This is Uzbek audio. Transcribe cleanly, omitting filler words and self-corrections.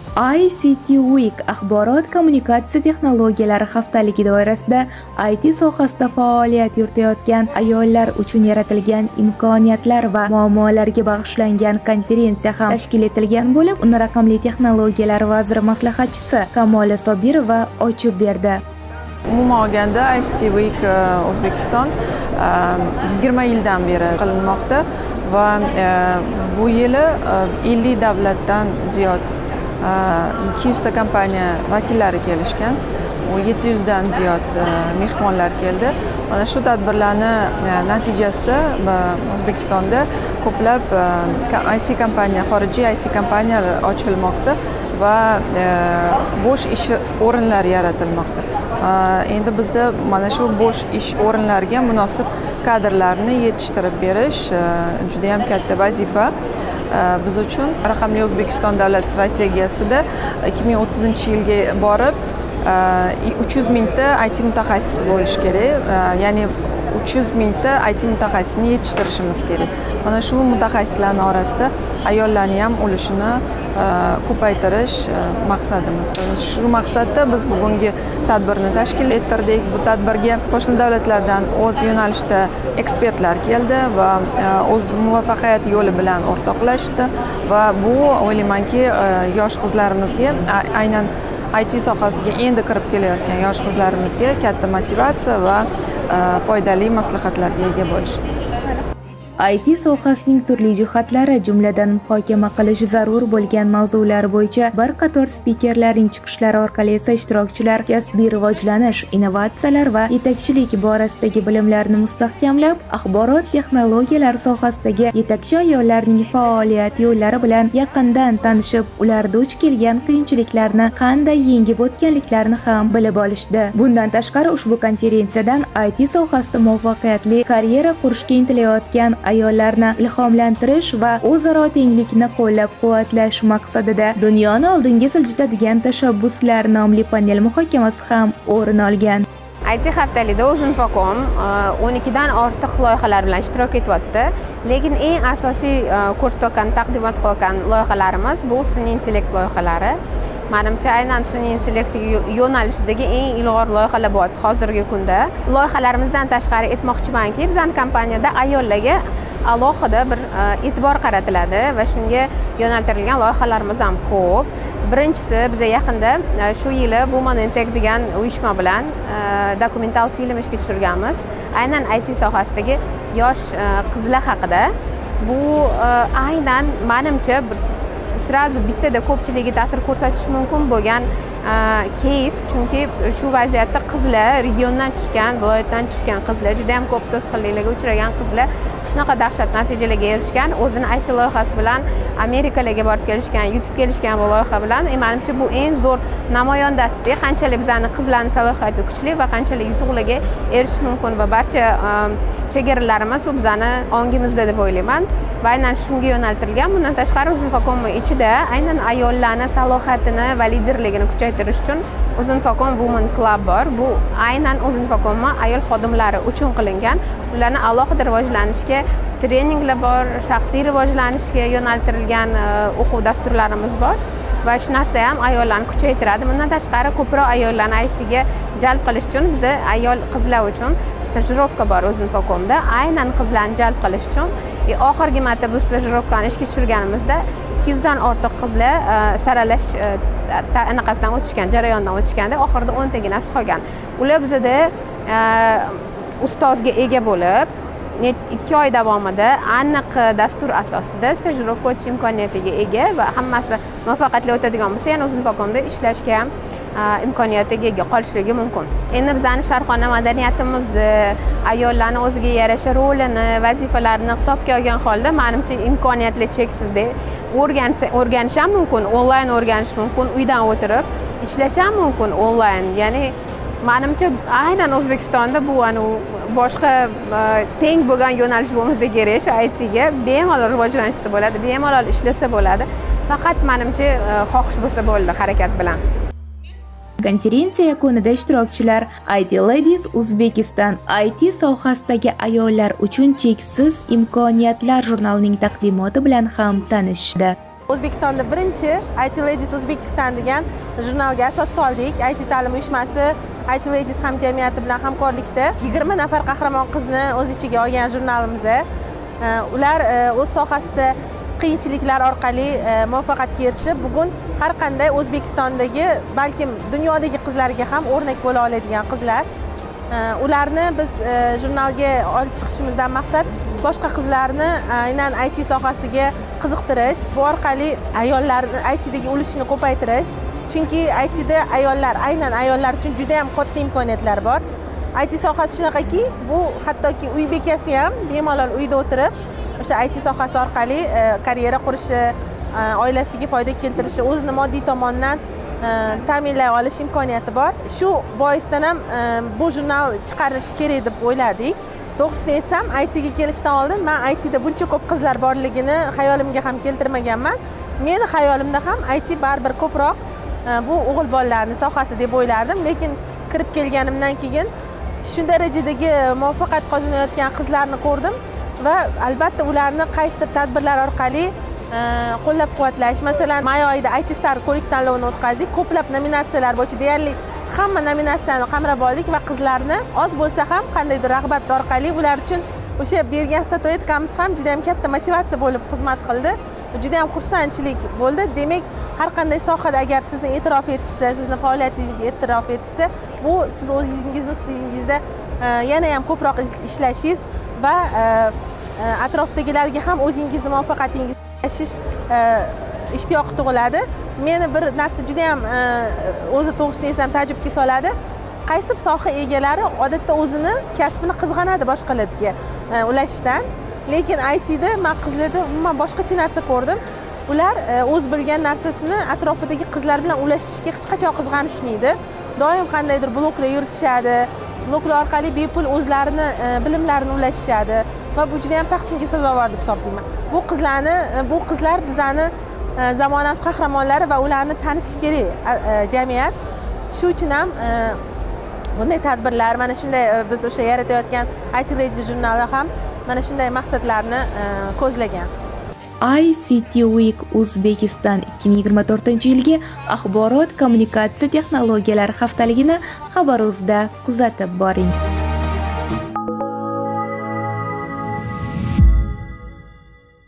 ICT Week axborot kommunikatsiya texnologiyalari haftaligi doirasida IT sohasida faoliyat yuritayotgan ayollar uchun yaratilgan imkoniyatlar va muammolarga bag'ishlangan konferensiya ham tashkil etilgan bo'lib, uni raqamli texnologiyalar vaziri maslahatchisi Kamola Sobirova ochib berdi. Umuman olganda ICT Week O'zbekiston 20 yildan beri qilinmoqda va bu yili 50 davlatdan ziyod 200 ta kompaniya vakillari kelishgan. 700 dan ziyod mehmonlar keldi. Mana shu tadbirlarni natijasida O'zbekistonda ko'plab IT kompaniya, xorijiy IT kompaniyalar ochilmoqda va bo'sh ish o'rinlari yaratilmoqda. Endi bizda mana shu bo'sh ish o'rinlariga munosib kadrlarni yetishtirib berish juda ham katta vazifa. Biz uchun raqamli O'zbekiston davlat strategiyasida 2030-yilga borib 300 mingta IT mutaxassisi bo'lish kerak. Ya'ni 300 mingta IT mutaxassisni yetishtirishimiz kerak. Mana shu mutaxassislarning orasida ayollarning ham ulushini ko'paytirish maqsadimiz. Shu maqsadda biz bugungi tadbirni tashkil ettirdik. Bu tadbirga qo'shni davlatlardan o'z yo'nalishda ekspertlar keldi va o'z muvaffaqiyat yo'li bilan o'rtoqlashdi va bu o'ylaymanki yosh qizlarimizga, aynan IT sohasiga endi kirib kelayotgan yosh qizlarimizga katta motivatsiya va foydali maslahatlarga ega bo'lishdi. IT sohasining turli jihatlari, jumladan muhokama qilish zarur bo'lgan mavzular bo'yicha bir qator spikerlarning chiqishlari orqali esa ishtirokchilar kasbiy rivojlanish, innovatsiyalar va yetakchilik borasidagi bilimlarini mustahkamlab, axborot texnologiyalari sohasidagi yetakchi ayollarning faoliyat yo'llari bilan yaqindan tanishib, ular duch kelgan qiyinchiliklarni qanday yengib o'tganliklarini ham bilib olishdi. Bundan tashqari ushbu konferensiyadan IT sohasida muvaffaqiyatli karyera qurishga intilayotgan ayollarni ilhomlantirish va o'zaro tenglikni qo'llab-quvvatlash maqsadida dunyoni oldinga siljitadigan tashabbuslar nomli panel muhokamasi ham o'rin olgan. IT haftaligida O'zinfocom 12 dan ortiq loyihalar bilan ishtirok etyapti. Lekin eng asosiy ko'rsatgan taqdimot qilgan loyihalarimiz bu sun'iy intellekt loyihalari. Menimcha aynan sun'iy intellekt yo'nalishidagi eng ilg'or loyihalar bor hozirgi kunda. Loyihalarimizdan tashqari aytmoqchimanki, bizning kompaniyada ayollarga alohida bir e'tibor qaratiladi va shunga yo'naltirilgan loyihalarimiz ham ko'p. Birinchisi, biz yaqinda shu yili Women in Tech degan uyushma bilan dokumental film ishga tushirganmiz. Aynan IT sohasidagi yosh qizlar haqida. Bu aynan menimcha sirazu bittada ko'pchiligiga ta'sir ko'rsatish mumkin bo'lgan case, chunki shu vaziyatda qizlar, regiondan chiqqan, viloyatdan chiqqan qizlar, juda ham ko'p to'sqinliklarga uchragan qizlar shunaqa dahshat natijalarga erishgan, o'zini IT loyihasi bilan Amerikalarga borib kelishgan, yutib kelishgan bu loyiha bilan, menimcha bu eng zo'r namoyon dasti, qanchalik bizning qizlarning salohiyati kuchli va qanchalik yutuqlarga erishish mumkin va barcha chegaralarimiz bizning ongimizda deb o'ylayman. Va aynan shunga yo'naltirilgan. Bundan tashqari O'zinfocom ichida aynan ayollarning salohiyatini va liderligini kuchaytirish uchun O'zinfocom Women Club bor. Bu aynan O'zinfocom ayol xodimlari uchun qilingan. Ularni alohida rivojlanishga treninglar bor, shaxsiy rivojlanishga yo'naltirilgan o'quv dasturlarimiz bor. Va shu narsa ham ayollarni kuchaytiradi. Bundan tashqari ko'proq ayollarni ITga jalb qilish uchun biz ayol qizlar uchun stajirovka bor O'zinfocomda. Aynan qizlarni jalb qilish uchun oxirgi marta bu stajirovkani ishga tushirganimizda 200 dan ortiq qizlar saralash anaqasidan o'tishgan, jarayondan o'tishganda oxirida 10 taginasi qolgan. Ular bizda ustozga ega bo'lib 2 oy davomida aniq dastur asosida stajirovka o'tish imkoniyatiga ega va hammasi muvaffaqiyatli o'tadigan bo'lsa, yana O'zinfocomda ishlashga ham imkoniyatiga ega qolishligi mumkin. Endi bizning sharqona madaniyatimiz ayollarning o'ziga yarasha rolini, vazifalarini hisobga olgan holda menimcha imkoniyatlar cheksizda. O'rganish ham mumkin, onlayn o'rganish mumkin, uydan o'tirib ishlash ham mumkin onlayn. Ya'ni menimcha aynan O'zbekistonda bu boshqa teng bo'lgan yo'nalish bo'lmasa kerak, shu ITga bemalol rivojlanishsa bo'ladi, bemalol ishlasa bo'ladi. Faqat menimcha xohish bo'lsa bo'ldi harakat bilan. Konferensiya yakunida ishtirokchilar IT Ladies Uzbekistan IT sohasidagi ayollar uchun cheksiz imkoniyatlar jurnalining taqdimoti bilan ham tanishdi. O'zbekistonda birinchi IT Ladies Uzbekistan degan jurnalga asos soldik. IT ta'lim uyushmasi IT Ladies hamjamiyati bilan hamkorlikda 20 nafar qahramon qizni o'z ichiga olgan jurnalimiz. Ular o'z sohasida qiyinchiliklar orqali muvaffaqiyatga erishib, bugun har qanday O'zbekistondagi, balkim dunyodagi qizlarga ham o'rnak bo'la oladigan qizlar. Ularni biz jurnalga olib chiqishimizdan maqsad boshqa qizlarni aynan IT sohasiga qiziqtirish, bu orqali ayollarni ITdagi ulushini ko'paytirish. Chunki ITda aynan ayollar uchun juda ham katta imkoniyatlar bor. IT sohasi shunaqaki, bu hattoki uy bekasi ham bemalol uyda o'tirib o'sha IT sohasi orqali karyera qurishi, oilasiga foyda keltirishi, o'zini moddiy tomondan ta'minlay olish imkoniyati bor. Shu boisdan ham bu jurnal chiqarish kerak deb o'yladik. To'g'risini aytsam, ITga kelishdan oldin men ITda buncha ko'p qizlar borligini xayolimga ham keltirmaganman. Meni xayolimda ham IT baribir ko'proq bu o'g'il bolalarning sohasi deb o'ylardim, lekin kirib kelganimdan keyin shu darajadagi muvaffaqiyat qozonayotgan qizlarni ko'rdim va albatta ularni qaysidir tadbirlar orqali qo'llab-quvvatlash. Masalan, may oyida IT Star ko'rik tanlovini o'tkazdik. Ko'plab nominatsiyalar bo'yicha deyarli hamma nominatsiyani qamrab oldik va qizlarni oz bo'lsa ham qandaydir rag'bat orqali ular uchun o'sha bergan statuetkamiz ham juda ham katta motivatsiya bo'lib xizmat qildi. Juda ham xursandchilik bo'ldi. Demak, har qanday sohada agar sizni e'tirof etilsa, sizni faoliyatingizni e'tirof etilsa, bu siz o'zingizni ustingizda yana ham ko'proq ishlashingiz va atrofdagilarga ham o'zingizni muvaffaqiyatingizni yashash ishtiyoqi tug'iladi. Meni bir narsa juda ham o'zi to'g'risini aytsam ta'jubga soladi. Qaysidir soha egalari odatda o'zini kasbini qizg'anadi boshqalarga ulashishdan. Lekin ITda men qizlarda umuman boshqacha narsa ko'rdim. Ular o'z bilgan narsasini atrofidagi qizlar bilan ulashishga hech qachon qizg'anishmaydi. Doim qandaydir bloglar yuritishadi. Bloglar orqali bepul o'zlarini bilimlarini ulashishadi va bu juda ham tahsinga sazovor deb hisoblayman. Bu qizlar bizani zamonamiz qahramonlari va ularni tanish kerak jamiyat. Shu uchun ham bunday tadbirlar, mana shunday biz o'sha yaratayotgan IT Ladies jurnali ham mana shunday maqsadlarni ko'zlagan. ICT Week Uzbekistan 2024-yilgi axborot kommunikatsiya texnologiyalari haftaligini Xabar.uz'da kuzatib boring.